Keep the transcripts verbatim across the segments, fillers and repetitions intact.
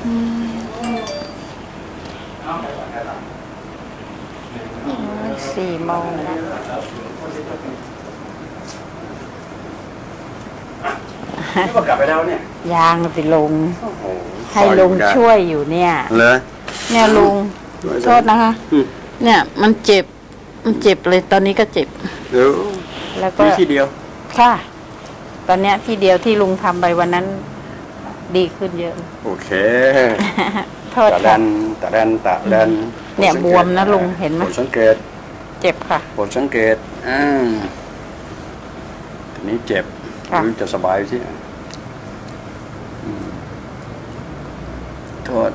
สี่โมงแล้วนี่ก็กลับไปแล้วเนี่ยยางสิลุงให้ลุงช่วยอยู่เนี่ยเลยเนี่ยลุงโทษนะคะเนี่ยมันเจ็บมันเจ็บเลยตอนนี้ก็เจ็บแล้วก็ที่เดียวค่ะตอนเนี้ยที่เดียวที่ลุงทำไปวันนั้นดีขึ้นเยอะโอเคโทษค่ะตะแดนตะแดนเนี่ยบวมนะลุงเห็นไหมผลสังเกตเจ็บค่ะผลสังเกตอ่าทีนี้เจ็บรู้จะสบายสิโทษ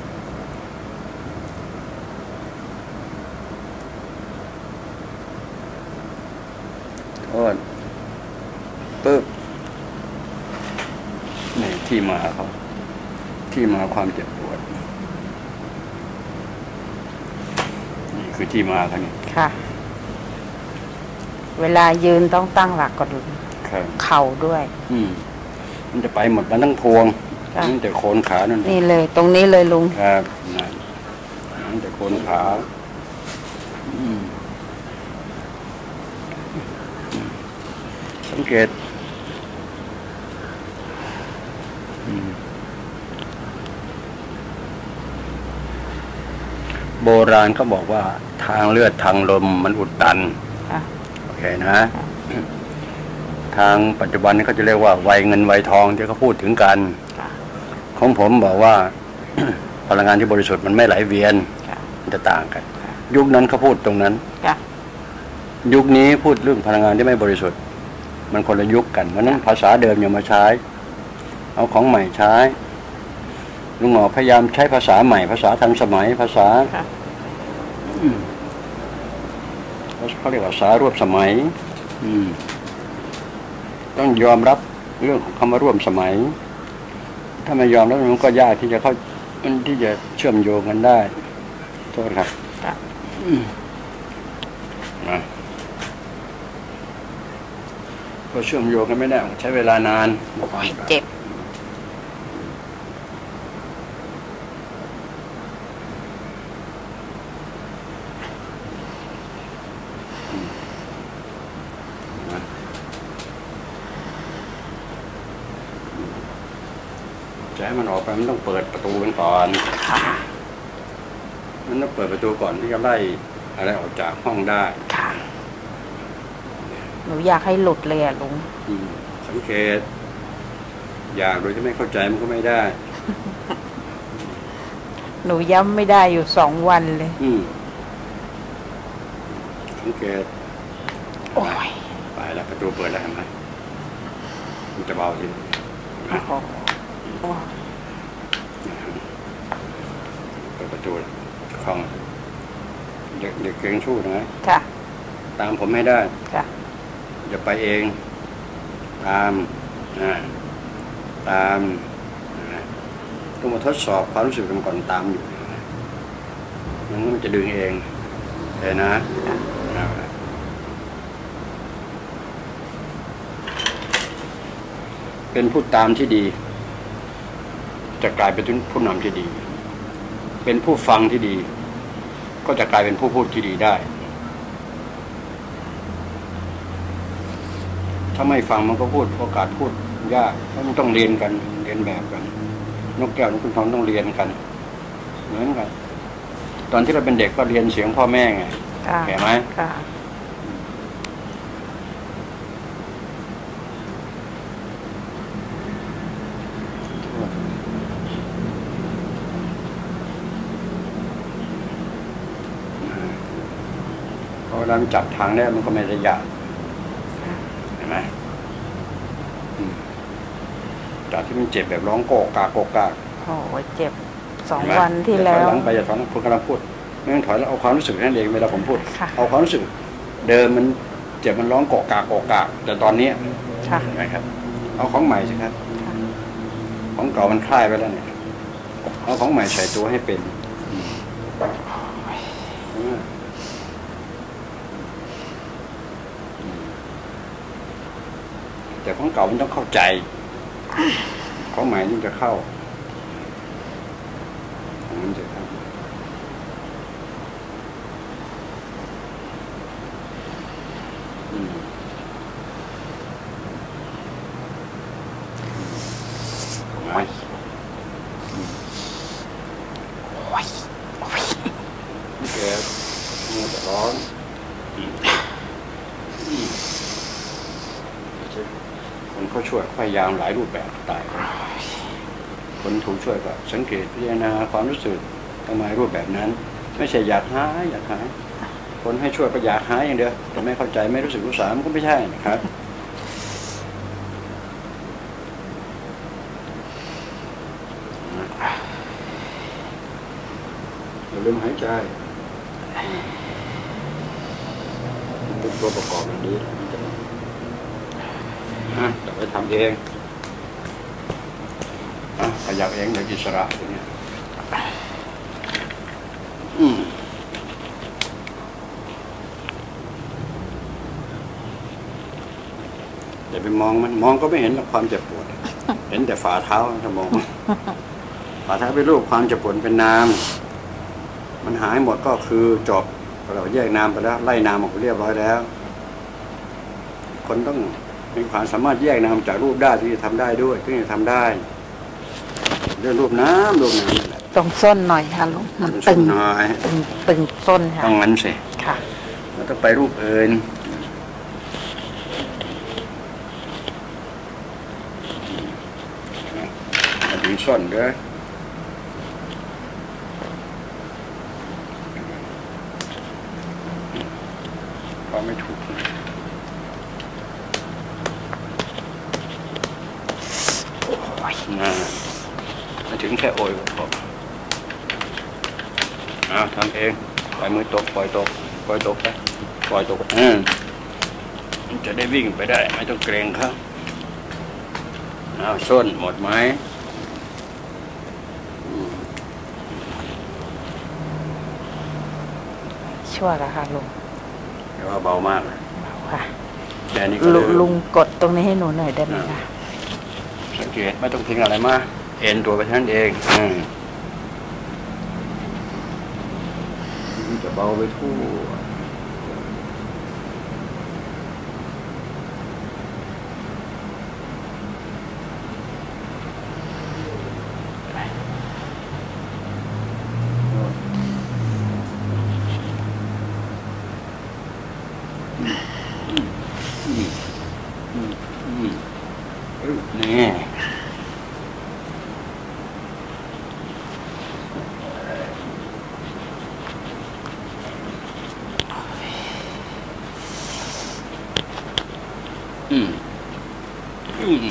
โทษปึ๊บนี่ที่มาเขาที่มาความเจ็บปวดนี่คือที่มาเขานี่ค่ะเวลายืนต้องตั้งหลักก่อนเข่าด้วยอืมมันจะไปหมดมันต้องพวงนั่นแต่โคนขานั่นนี่เลยตรงนี้เลยลุงครับนั่นแต่โคนขาสังเกตโบราณเขาบอกว่าทางเลือดทางลมมันอุดตันโอเคนะทางปัจจุบันนี้เขาจะเรียกว่าวัยเงินวัยทองที่เขาพูดถึงกันของผมบอกว่า พลังงานที่บริสุทธิ์มันไม่ไหลเวียนมันจะต่างกันยุคนั้นเขาพูดตรงนั้นยุคนี้พูดเรื่องพลังงานที่ไม่บริสุทธิ์มันคนละยุคกันเพราะนั้นภาษาเดิมอย่ามาใช้เอาของใหม่ใช้ลุงหมอพยายามใช้ภาษาใหม่ภาษาทันสมัยภาษาเขาเรียกว่าภาษาร่วมสมัยต้องยอมรับเรื่องของคำว่าร่วมสมัยถ้าไม่ยอมแล้วมันก็ยากที่จะเข้าที่จะเชื่อมโยงกันได้โทษครับก็เชื่อมโยงกันไม่ได้ใช้เวลานานเจ็บจะให้มันออกไปมันต้องเปิดประตูกันก่อนมันต้องเปิดประตูก่อนที่จะไล่อะไรออกจากห้องได้หนูอยากให้หลุดเลยอะลุงสังเกตอยากโดยที่ไม่เข้าใจมันก็ไม่ได้หนูย้ำไม่ได้อยู่สองวันเลยสังเกตโอ้ยไปแล้วประตูเปิดแล้วเห็นไหมมันจะเบาจริงเปิดประตูคล่องเด็กเด็กเก่งชู้นะค่ะตามผมให้ได้ค่ะอย่าไปเองตามนะตามนะต้องมาทดสอบความรู้สึกกันก่อนตามอยู่มันมันจะดึงเองเลยนะเป็นผู้ตามที่ดีจะกลายเป็นผู้นำที่ดีเป็นผู้ฟังที่ดีก็จะกลายเป็นผู้พูดที่ดีได้ถ้าไม่ฟังมันก็พูดโอกาสพูดยากเพราะมันต้องเรียนกันเรียนแบบกันนกแก้วนกขุนทองต้องเรียนกันเหมือนกันตอนที่เราเป็นเด็กก็เรียนเสียงพ่อแม่ไงเห็นไหมพอเราจับทางได้มันก็ไม่ได้ยากเห็นไหมจากที่มันเจ็บแบบร้องโกกากโกกากโอ้เจ็บสองวันที่แล้วหลังไปจะถอนคุณกำลังพูดไม่ต้องถอยแล้วเอาความรู้สึกนั่นเองเวลาผมพูดเอาความรู้สึกเดิมมันเจ็บมันร้องโกกากโกกากแต่ตอนนี้นะครับเอาของใหม่สิครับของเก่ามันคลายไปแล้วเนี่ยเอาของใหม่ใส่ตัวให้เป็นแต่ของเก่ามันต้องเข้าใจของใหม่นี่จะเข้าไม่แกมือจะร้อนคนเขาช่วยพยายามหลายรูปแบบตายคนถูกช่วยก็สังเกตพิจารณาความรู้สึกทำไมรูปแบบนั้นไม่ใช่อยากหายอยากหายคนให้ช่วยก็อยากหายอย่างเดียวแต่ไม่เข้าใจไม่รู้สึกรู้สามก็ไม่ใช่นะครับอย่าลืมหายใจเป็นตัวประกอบแบบนี้นะจะไปทำเองนะขยับเองโดยอิสระอย่างนี้อืมอย่าไปมองมันมองก็ไม่เห็นความเจ็บปวดเห็นแต่ฝ่าเท้าถ้ามองฝ่าเท้าเป็นรูปความเจ็บปวดเป็นนามมันหายหมดก็คือจบเราแยกนามไปแล้วไล่นามออกไปเรียบร้อยแล้วคนต้องมีความสามารถแยกนามจากรูปได้ที่จะทำได้ด้วยที่จะทำได้เรื่องรูปน้ำรูปน้ำตรงส้นหน่อยค่ะลุงมันตึงตึงตึงส้นค่ะต้องงั้นสิค่ะแล้วต้องไปรูปอื่นมาถึงส้นเด้อพอไม่ถูกนะมาถึงแค่โอยก็พอเอาทำเองปล่อยมือตกปล่อยตกปล่อยตกไปปล่อยตกอืมจะได้วิ่งไปได้ไม่ต้องเกรงครับเอาส้นหมดไหมชั่วแล้วค่ะลุงแต่ว่าเบามากเลยเบาค่ะแค่นี้ก็ลุงกดตรงนี้ให้หนูหน่อยได้ไหมคะสังเกตไม่ต้องทิ้งอะไรมาเอ็นตัวไปท่านเองจะเบาไปทั่วนี่อืมอืม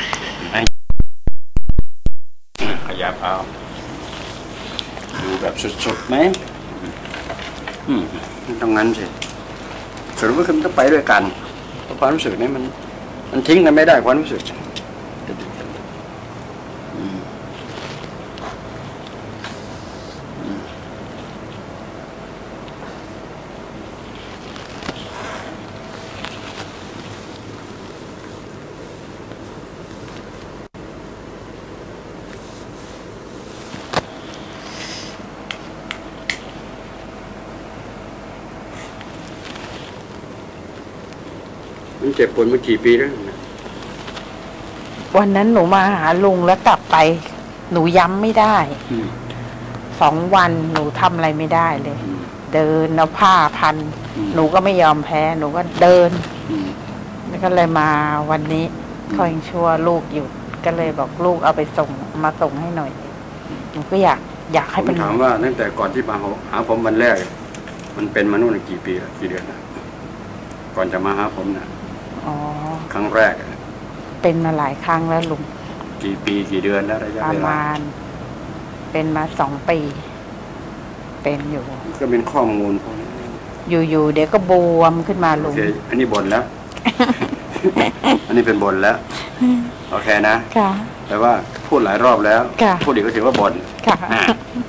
ขยับเอาดูแบบสุดๆไหมอืมต้องงั้นสิสรุปว่าคือมันต้องไปด้วยกันเพราะความรู้สึกนี้มันมันทิ้งกันไม่ได้ความรู้สึกมันเจ็บปวดมากี่ปีแล้ววันนั้นหนูมาหาลุงแล้วกลับไปหนูย้ำไม่ได้สองวันหนูทำอะไรไม่ได้เลยเดินเอาผ้าพันหนูก็ไม่ยอมแพ้หนูก็เดินแล้วก็เลยมาวันนี้คอยชั่วลูกอยู่ก็เลยบอกลูกเอาไปส่งมาส่งให้หน่อยหนูก็อยากอยากให้เป็นถามว่าตั้งแต่ก่อนที่มาหาผมวันแรกมันเป็นมานู่นกี่ปีละกี่เดือนนะก่อนจะมาหาผมนะอ๋อครั้งแรกเป็นมาหลายครั้งแล้วลุงกี่ปีกี่เดือนแล้วระยะเวลาประมาณเป็นมาสองปีเป็นอยู่ก็เป็นข้อมูลพวกนี้อยู่ๆเดี๋ยวก็บวมขึ้นมาลุงอันนี้บ่นแล้ว อันนี้เป็นบ่นแล้วโอเคนะค่ะแต่ว่าพูดหลายรอบแล้วพูดอีกก็ถือว่าบ่นค่ะ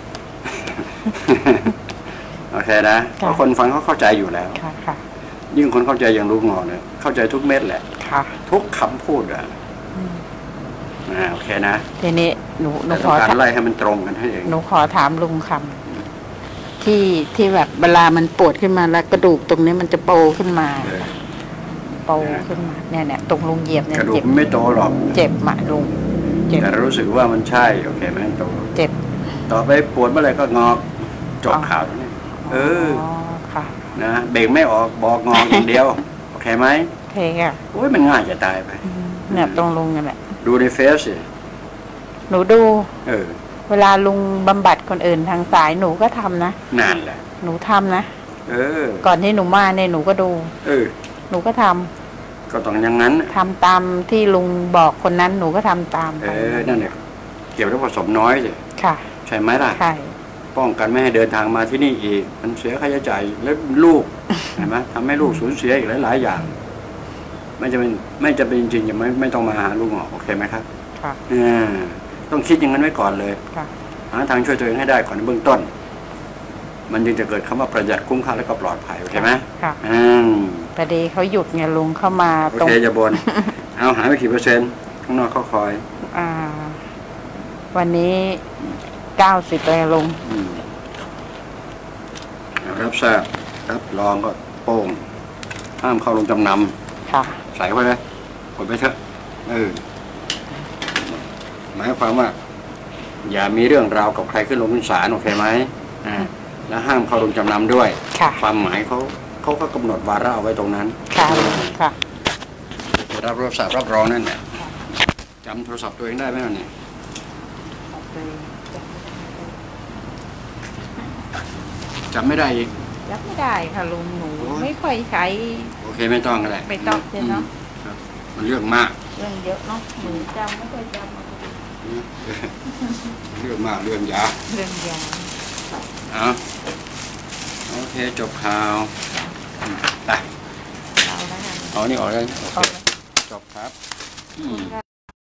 โอเคนะเพราะคนฟังเขาเข้าใจอยู่แล้วค่ะยิ่งคนเข้าใจอย่างลูกงอเนี่ยเข้าใจทุกเม็ดแหละค่ะทุกคำพูดอ่ะอ่าโอเคนะทีนี้หนูหนูขอการไล่ให้มันตรงกันให้เองหนูขอถามลุงคำที่ที่แบบเวลามันปวดขึ้นมาแล้วกระดูกตรงนี้มันจะโปขึ้นมาโปขึ้นมาเนี่ยเนี่ยตรงลุงเหยียบเนี่ยกระดูเจ็กบไม่โตหรอกเจ็บมาลุงเจ็บแต่รู้สึกว่ามันใช่โอเคไหมโตเจ็บต่อไปปวดเมื่อไหร่ก็งอกจบข่าวนี่เออค่ะนะเบรกไม่ออกบอกงอกอย่างเดียวโอเคไหมเพลงอ่ะโอ้ยมันง่ายจะตายไปเนี่ยตรงลุงนั่นแหละดูในเฟซสิหนูดูเออเวลาลุงบำบัดคนอื่นทางสายหนูก็ทำนะนานแหละหนูทำนะเออก่อนที่หนูมาเนี่ยหนูก็ดูเออหนูก็ทำก็ต้องอย่างนั้นทำตามที่ลุงบอกคนนั้นหนูก็ทำตามเอไปอนั่นแหละเกี่ยวกับผสมน้อยสิค่ะใช่ไหมล่ะใช่ป้องกันไม่ให้เดินทางมาที่นี่อีก มันเสียค่าใช้จ่ายแล้วลูก เห็นไหมทำให้ลูกสูญเสียอีกหลายๆอย่าง ไม่จะเป็นไม่จะเป็นจริงๆอย่าไม่ไม่ต้องมาหาลูกหมอโอเคไหมครับค่ะอ่าต้องคิดอย่างนั้นไว้ก่อนเลยค่ะหาทางช่วยตัวเองให้ได้ก่อนในเบื้องต้น มันจึงจะเกิดคำว่าประหยัดคุ้มค่าและก็ปลอดภัยโอเคไหมค่ะอืมพอดีเขาหยุดไงลุงเข้ามาโอตรงเคอย่าบน เอาหายไปกี่เปอร์เซ็นต์ข้างนอกเขาคอยอ่า วันนี้เก้าสิบเลยลุงอืมเอารับทราบรับรองก็โป้งห้ามเข้าลงจำนค่ะำใส่ไว้เลยกดไปเถอะเออหมายความว่า อย่ามีเรื่องราวกับใครขึ้นลงขึ้นศาลโอเคไหมอ่าแล้วห้ามเข้าลงจำนำด้วยค่ะความหมายเขาเขาก็กำหนดวาระเอาไว้ตรงนั้นค่ะค่ะจะรับโทรศัพท์รับรองนั่นแหละจำโทรศัพท์ตัวเองได้ไหมวะเนี่ยจำไม่ได้อีกรับไม่ได้ค่ะลุงหนูโอ้ยไม่ค่อยใช้โอเคไม่ต้องก็ได้ไม่ต้องใช่เนอะอืมครับมันเรื่องมากเรื่องเยอะเนาะหนูจำไม่ค่อยจำเรื่องมากเรื่องยาวเรื่องยาวเอาโอเคจบข่าวอืมไปเอาแล้วกันเอานี่ออกเลยโอเคเอาแล้วจบครับคุณก็